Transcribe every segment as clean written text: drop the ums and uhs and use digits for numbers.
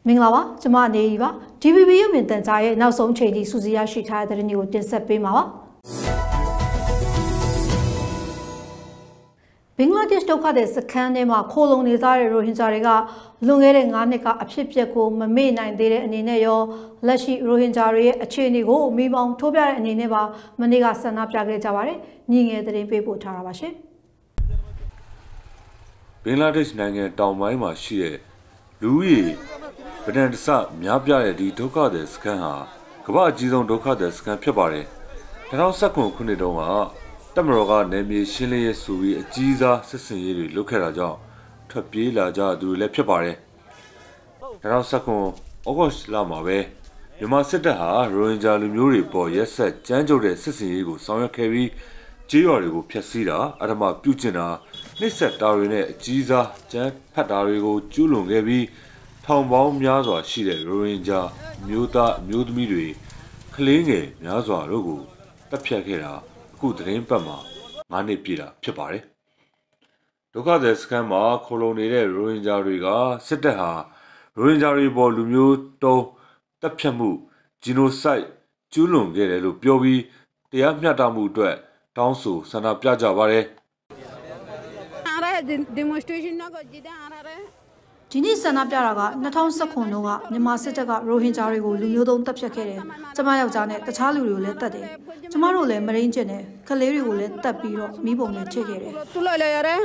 မင်္ဂလာပါကျွန်မအနေကြီးပါ DVB ရုပ်မြင်သံကြားရဲ့နောက်ဆုံးချိန်ထိစူးစီးရရှိထားတဲ့သတင်းတွေကိုတင်ဆက်ပေးမှာပါဘင်္ဂလားဒေ့ရှ်ဒုက္ခသည်စခန်းထဲမှာခိုလုံနေကြတဲ့ရိုဟင်ဂျာတွေကလွန်ခဲ့တဲ့9နှစ်ကအဖြစ်အပျက်ကိုမမေ့နိုင်သေးတဲ့အနေနဲ့ရောလက်ရှိရိုဟင်ဂျာတွေရဲ့အခြေအနေကိုမိပေါင်းထိုးပြတဲ့အနေနဲ့ပါမနေ့ကဆန္ဒပြခဲ့ကြပါတယ်ညီငယ်သတင်းပေးပို့ထားတာပါရှင်ဘင်္ဂလားဒေ့ရှ်နိုင်ငံတောင်ပိုင်းမှာရှိတဲ့လူဦးရေဗဒန်တဆများပြားတဲ့ဒီဒုက္ခသည်စခန်းဟာကမ္ဘာအကြီးဆုံးဒုက္ခသည်စခန်းဖြစ်ပါတယ်2019ခုနှစ်တုန်းကတမတော်ကနေမြေရှင်းလင်းရေးဆိုပြီးအကြီးစားစစ်စင်ရေးတွေလုပ်ခဲ့တာကြောင့်ထွက်ပြေးလာကြသူတွေလည်းဖြစ်ပါတယ်2019ဩဂုတ်လမှာပဲမြန်မာစစ်တပ်ဟာရိုဟင်ဂျာလူမျိုးတွေပေါ်ရက်ဆက်ကြမ်းကြုတ်တဲ့စစ်စင်ရေးကိုဆောင်ရွက်ခဲ့ပြီးကြေးရွာတွေကိုဖျက်ဆီးတာအဓမ္မပြုကျင့်တာနှိပ်စက်တာတွေနဲ့အကြီးစားကြမ်းဖက်တာတွေကိုကျူးလွန်ခဲ့ပြီးထောင်ပေါင်းများစွာရှိတဲ့ရိုဟင်ဂျာမျိုးသားမျိုးသမီးတွေကလေးငယ်များစွာတို့ကိုတပ်ဖြတ်ခဲ့တာအခုသတင်းပတ်မှာ9နှစ်ပြည့်တာဖြစ်ပါတယ်ဒုက္ခသည်စခန်းမှာခိုလုံနေတဲ့ရိုဟင်ဂျာတွေကစစ်တပ်ဟာရိုဟင်ဂျာတွေပေါ်လူမျိုးတုံးတပ်ဖြတ်မှုဂျီနိုဆိုက်ကျူးလွန်ခဲ့တယ်လို့ပြောပြီးတရားမျှတမှုအတွက်တောင်းဆိုဆန္ဒပြကြပါတယ်ဒီနေ့ဆန္ဒပြတာက2019ခုနှစ်ကမြန်မာစစ်တပ်ကရိုဟင်ဂျာတွေကိုလူမျိုးတုံးတပ်ဖြတ်ခဲ့တယ်။ကျမယောက်ျားနဲ့တခြားလူတွေကိုလည်းတပ်တယ်။ကျမတို့လည်းမရင်းကျင်တယ်။ကလေးတွေကိုလည်းတပ်ပြီးတော့မိဘုံနဲ့ချိန်ခဲ့တယ်။ကျွန်တော်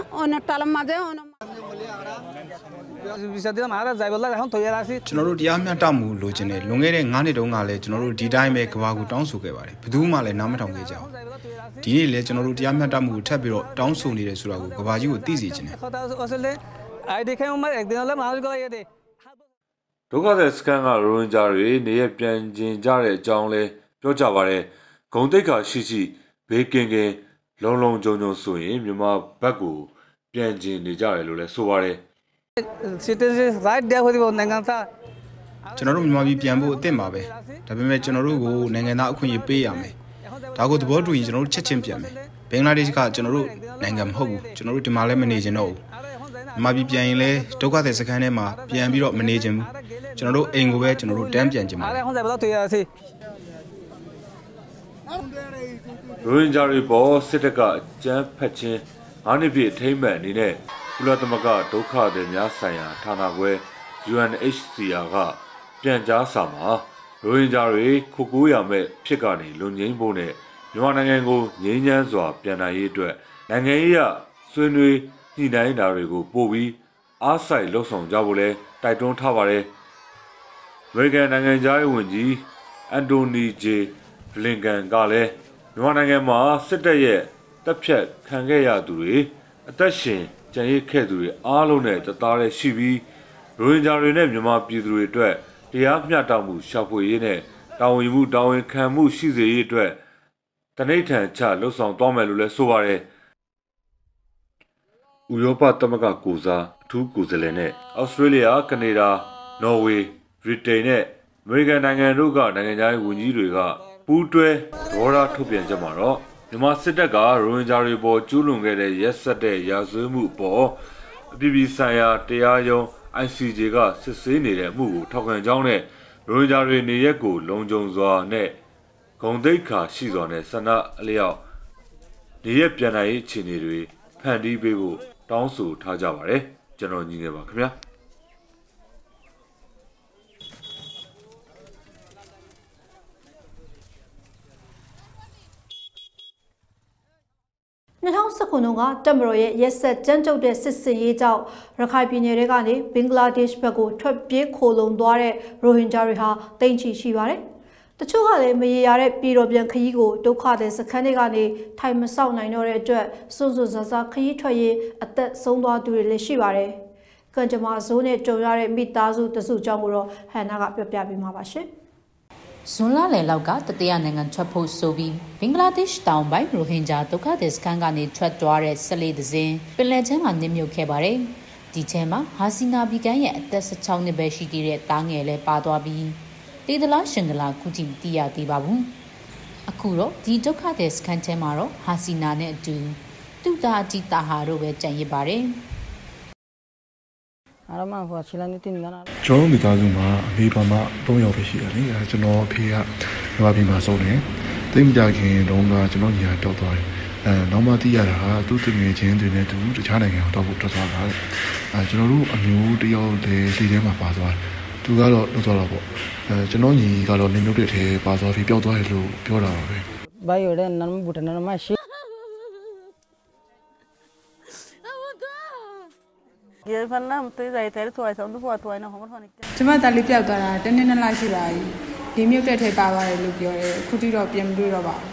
တို့တရားမျှတမှုလိုချင်တယ်လွန်ခဲ့တဲ့9နှစ်တုန်းကလည်းကျွန်တော်တို့ဒီတိုင်းပဲကဘာကိုတောင်းဆိုခဲ့ပါတယ်ဘယ်သူမှလည်းနားမထောင်ခဲ့ကြဘူးဒီနေ့လည်းကျွန်တော်တို့တရားမျှတမှုကိုထပ်ပြီးတော့တောင်းဆိုနေတယ်ဆိုတာကိုကဘာကြီးကိုသိစေချင်တယ်ဒုက္ခသည်စခန်းကရိုဟင်ဂျာတွေနေရပြန်ကျင်ကြတဲ့အကြောင်းလဲပြောကြပါတယ်ဂုံတိတ်ခါရှိဘေးကင်းလုံလုံခြုံခြုံဆိုရင်မြန်မာဘက်ကိုပြန်ကျင်နေကြတယ်လို့လဲဆိုပါတယ်ကျွန်တော်တို့မြန်မာပြည်ပြန်ဖို့အသင့်ပါပဲဒါပေမဲ့ကျွန်တော်တို့ကိုနိုင်ငံသားအခွင့်အရေးပေးရမယ်ဒါကိုသဘောတူရင်ကျွန်တော်တို့ချက်ချင်းပြန်မယ်ဘင်္ဂလားဒေ့ရှ်ကကျွန်တော်တို့နိုင်ငံမဟုတ်ဘူးကျွန်တော်တို့ဒီမှာလည်းမနေချင်တော့ဘူးမြန်မာပြည်ပြန်ရင်လည်းဒုက္ခသည်စခန်းထဲမှာပြန်ပြီးတော့မနေချင်ဘူးကျွန်တော်တို့အိမ်ကိုပဲကျွန်တော်တို့တန်းပြန်ချင်ပါတယ်ရိုဟင်ဂျာတွေပေါ်စစ်တပ်ကအကြမ်းဖက်ခြင်း9နှစ်ပြည့်အထိမ်းအမှတ်အနေနဲ့ကုလသမဂ္ဂဒုက္ခသည်များဆိုင်ရာဌာနခွဲ UNHCR ကပြန်ကြားစာမှာရိုဟင်ဂျာတွေခိုကိုးရမဲ့ဖြစ်ကနေလွန်ငင်းဖို့နဲ့မြန်မာနိုင်ငံကိုငြိမ်းချမ်းစွာပြန်နိုင်ရေးအတွက်နိုင်ငံရေးအဆွေးနွေးညှိနှိုင်းတာတွေကိုပို့ပြီးအားစိုက်လှုံ့ဆော်ကြဖို့လဲတိုက်တွန်းထားပါတယ်အမေရိကန်နိုင်ငံသားရေးဝန်ကြီးအန်တိုနီဂျေဘလင်ကန်ကလည်းမြန်မာနိုင်ငံမှာစစ်တပ်ရဲ့တပ်ဖြတ်ခံခဲ့ရသူတွေအသက်ရှင်ကြံရစ်ခဲ့သူတွေအားလုံးနဲ့တသားတည်းရှိပြီးရိုဟင်ဂျာတွေနဲ့မြန်မာပြည်သူတွေအတွက်တရားမျှတမှုရှာဖွေရေးနဲ့တာဝန်ယူမှုတာဝန်ခံမှုရှိစေရေးအတွက်တနိဋ္ဌာန်ချလှုပ်ဆောင်သွားမယ်လို့လည်းဆိုပါတယ်ဥရောပသမဂ္ဂကိုစားအထူးကိုယ်စားလှယ်နဲ့ဩစတြေးလျကနေဒါနော်ဝေဗြိတိန်နဲ့အမေရိကန်နိုင်ငံတို့ကနိုင်ငံခြားရေးဝန်ကြီးတွေကပူးတွဲသဘောထားထုတ်ပြန်ချက်မှာတော့မြန်မာစစ်တပ်ကရိုဟင်ဂျာတွေပေါ်ကျူးလွန်ခဲ့တဲ့ရက်စက်တဲ့ရာဇဝတ်မှုပေါ်အပြည်ပြည်ဆိုင်ရာတရားရုံး ICJ ကစစ်ဆေးနေတဲ့အမှုကိုထောက်ခံကြောင်းနဲ့ရိုဟင်ဂျာတွေနေရက်ကိုလုံခြုံစွာနဲ့ဂုဏ်သိက္ခာရှိစွာနဲ့ဆန္ဒအလျောက်နေရက်ပြန်နိုင်ရေးအခြေအနေတွေဖန်တီးပေးဖို့တောင်းဆိုထားကြပါတယ်ကျွန်တော်ညီငယ်ပါခင်ဗျာ 2019ခုနှစ်ကတပ်မတော်ရဲ့ရက်ဆက်ကြမ်းကြုတ်တဲ့စစ်စင်ရေးကြောင့်ရခိုင်ပြည်နယ်တွေကနေဘင်္ဂလားဒေ့ရှ်ဘက်ကိုထွက်ပြေးခိုလုံသွားတဲ့ရိုဟင်ဂျာတွေဟာတိမ်ချီရှိပါတယ်။တချို့ကလည်းမရေရာတဲ့ပြည်တော်ပြန်ခရီးကိုဒုက္ခသည်စခန်းတွေကနေထိုင်မဆောက်နိုင်တော့တဲ့အတွက်စွန့်စွန့်ဆဆခရီးထွက်ရေးအသက်ဆုံးသွားသူတွေလည်းရှိပါတယ်။ကံကြမ္မာဇိုးနဲ့ကြုံရတဲ့မိသားစုတစုကြောင့်ကိုတော့ဟန်နာကပြောပြပေးမှာပါရှင်။ဇွန်လလယ်လောက်ကတတိယနိုင်ငံထွက်ဖို့ဆိုပြီးဘင်္ဂလားဒေ့ရှ်တောင်ပိုင်းရိုဟင်ဂျာဒုက္ခသည်စခန်းကနေထွက်သွားတဲ့14သင်းပင်လယ်ချမ်းမှာနစ်မြုပ်ခဲ့ပါတယ်။ဒီထဲမှာဟာစီနာဘီကန်ရဲ့အသက်16နှစ်ပဲရှိသေးတဲ့တားငယ်လည်းပါသွားပြီးတေသလားရှင်ကလာခုထိမသိရသေးပါဘူး။အခုတော့ဒီဒုက္ခသည်စခန်းထဲမှာတော့ဟာစီနာနဲ့အတူသူ့သားအကြီးတာဟာတို့ပဲကြံရစ်ပါတယ်။အားမဟိုချီလာနေတင်နေတာကျွန်တော်မိသားစုမှာအမေပါမ3ယောက်ပဲရှိတယ်လေအဲကျွန်တော်အဖေကမြန်မာပြည်မှာဆုံးတယ်တိတ်မကြခင်တုန်းကကျွန်တော်ညီကတောက်သွားတယ်နောက်မှသိရတာကသူ့တငယ်ချင်းတွေနဲ့သူတခြားနိုင်ငံကိုတောက်ဖို့ထွက်သွားတာလေကျွန်တော်တို့အမျိုးတယောက်တည်းစီထဲမှာပါသွားတယ်သူကတော့လွတ်သွားတော့ပေါ့ကျွန်တော်ညီကတော့လင်းမြုပ်တဲ့ထဲပါသွားပြီးပျောက်သွားတယ်လို့ပြောတာပါပဲဘာရတဲ့နမ်ဘူတနမ်မရှိကျေဖန်နမ်တေးရိုက်တဲ့ဆွဲဆောင်လို့ဖွားနေဟောမထွန်းနေကျမသားလေးပြောက်သွားတာတနေ့နှစ်လရှိပါပြီဒီမြုပ်တဲ့ထဲပါသွားတယ်လို့ပြောတယ်အခုတိတော့ပြန်မတွေ့တော့ပါဘူး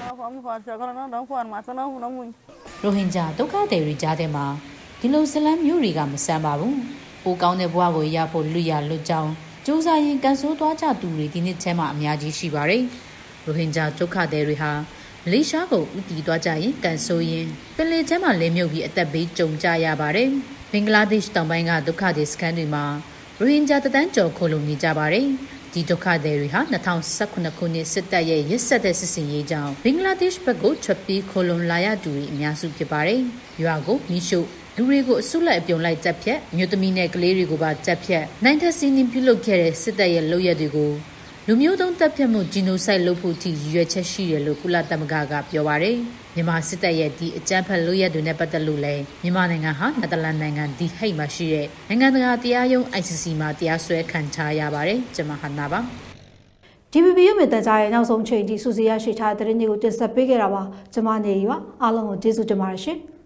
ရိုဟင်ဂျာဒုက္ခသည်တွေကြားထဲမှာဒီလိုဇလန်းမျိုးတွေကမဆန်းပါဘူးပိုကောင်းတဲ့ဘဝကိုရဖို့လူရလွတ်ကြောင်းစူးစမ်းရင်ကန်ဆိုးသွားကြသူတွေဒီနှစ်ထဲမှာအများကြီးရှိပါတယ်ရိုဟင်ဂျာဒုက္ခသည်တွေဟာမလေးရှားကိုဥတီသွားကြရင်ကန်ဆိုးရင်ပင်လယ်ထဲမှာလဲမြုပ်ပြီးအသက်ဘေးကြုံကြရပါတယ်ဘင်္ဂလားဒေ့ရှ်တောင်ပိုင်းကဒုက္ခသည်စခန်းတွေမှာရိုဟင်ဂျာတသန်းကျော်ခိုလုံနေကြပါတယ်ဒီဒုက္ခသည်တွေဟာ2019ခုနှစ်စစ်တပ်ရဲ့ရစ်ဆက်တဲ့စစ်စင်ရေးကြောင့်ဘင်္ဂလားဒေ့ရှ်ဘက်ကိုထွက်ပြေးခိုလုံလာရသူတွေအများစုဖြစ်ပါတယ်။ရွာကိုမိရှုလူတွေကိုအစုလိုက်အပြုံလိုက်တပ်ဖြတ်မြို့သမီးနဲ့ကလေးတွေကိုပါတပ်ဖြတ်နိုင်ထက်စီးနှင်းပြုလုပ်ခဲ့တဲ့စစ်တပ်ရဲ့လုပ်ရက်တွေကိုလူမျိုးတုံးတပ်ဖြတ်မှုဂျီနိုဆိုက်လုပ်ဖို့အထိရည်ရွယ်ချက်ရှိတယ်လို့ကုလသမဂ္ဂကပြောပါတယ်။မြန်မာစစ်တပ်ရဲ့ဒီအကြမ်းဖက်လုပ်ရက်တွေနဲ့ပတ်သက်လို့လည်းမြန်မာနိုင်ငံဟာနယ်သာလန်နိုင်ငံဒီဟိတ်မှာရှိတဲ့နိုင်ငံတကာတရားရုံး ICC မှာတရားစွဲခံထားရပါတယ်။ကျွန်မဟန်နာပါ။ DBB ရုပ်မြင်သံကြားရဲ့နောက်ဆုံးချိန်ထိစူးစီးရရှိထားတဲ့သတင်းတွေကိုတင်ဆက်ပေးခဲ့တာပါကျွန်မနေရီပါအားလုံးကိုကျေးဇူးတင်ပါတယ်ရှင်